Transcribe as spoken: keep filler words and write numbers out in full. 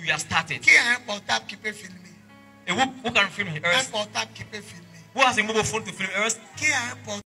we have started. Qui a un portable qui peut filmer? And who, who can film here? Un portable qui peut filmer. Who has a mobile phone to film? Qui a un portable?